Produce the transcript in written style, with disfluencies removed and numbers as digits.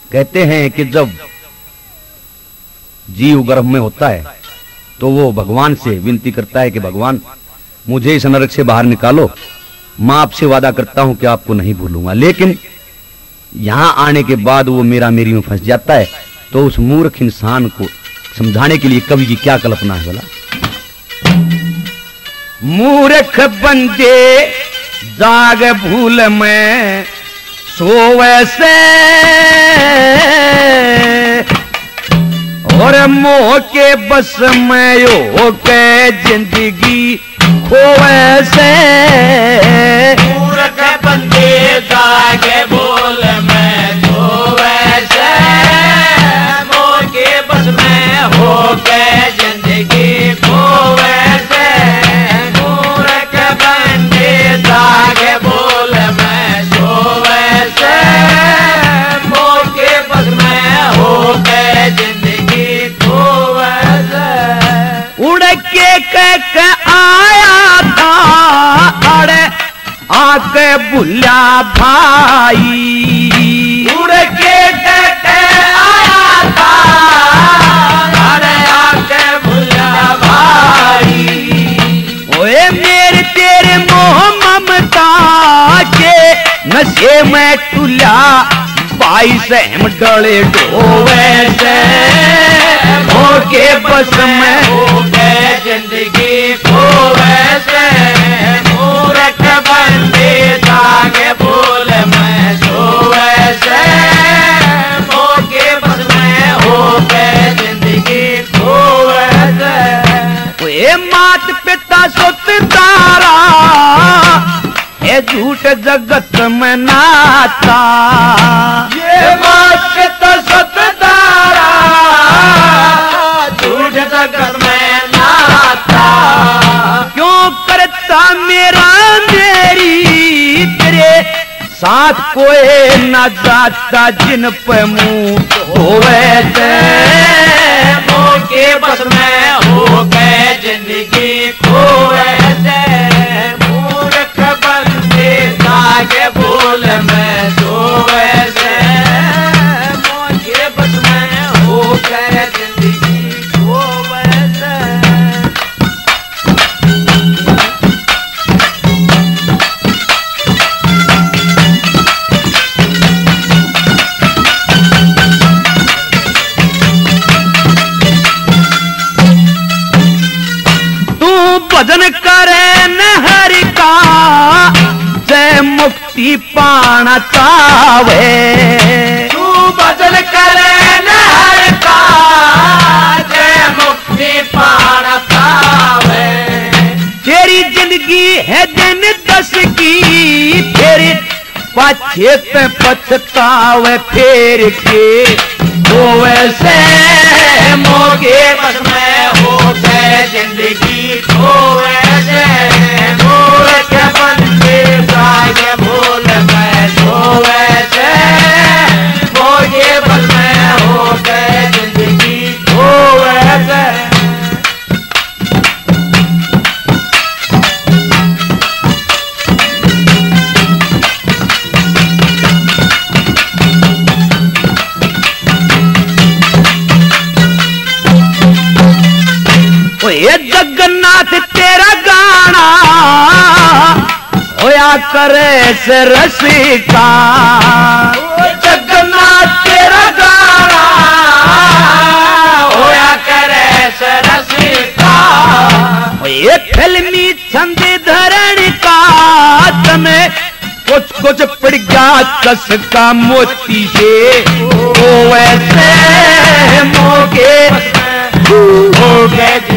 कहते हैं कि जब जीव गर्भ में होता है तो वो भगवान से विनती करता है कि भगवान मुझे इस नरक से बाहर निकालो, मैं आपसे वादा करता हूं कि आपको नहीं भूलूंगा। लेकिन यहां आने के बाद वो मेरा मेरी में फंस जाता है। तो उस मूर्ख इंसान को समझाने के लिए कवि की क्या कल्पना है बोला, मूर्ख बंदे जाग भूल में सोवे से और मोह के बस में हो के जिंदगी खोवे से। मूर्ख बंदे जागे भूल में सोवे से, मोह के बस में हो के जिंदगी खोवे से। मूर्ख बंदे जागे भूल में सोवे से, मोह के बस में हो के जिंदगी खोवे से। उड़ के आया था अरे आके भूला भाई, उड़ के आया था अरे आके भूला भाई। ओए मेरे तेरे मोह ममता के नशे में तुला भाई से हम डले ढोवे से। मोह के बस में हो के जिंदगी खोवे से। मूर्ख बंदे जागे भूल में सोवे से, मोह के बस में हो के जिंदगी खोवे से। ओए मात पिता सुत तारा ये झूठ जगत में नाता। ये मात पिता सुत तारा झूठ जगत में नाता। क्यों करता मेरा मेरी तेरे साथ कोई न जाता जिन पे मुंह होवे से। मोह के बस में हो गए जिंदगी खोवे से। मूर्ख बंदे जागे भूल में सोवे से, मोह के बस में हो गए जिंदगी खोवे से। भजन करे न हरि का जय मुक्ति पाना चावे। तू भजन करे न हरि का जय मुक्ति पाना चावे। तेरी जिंदगी है दिन 10 की फिर पाछे पे पछतावे फेर के होवे से। मोह के बस में हो गए जिंदगी खोवे से। मूर्ख बंदे जागे भूल में सोवे से। मोह के बस में हो गए जिंदगी खोवे से। ये जगन्नाथ तेरा गाना होया करे से रसिका। जगन्नाथ तेरा गाना होया करे से रसिका। ये फिल्मी छंद धरण का तने कुछ कुछ पड़ गया कस का मोती से। वैसे मोह के हो गए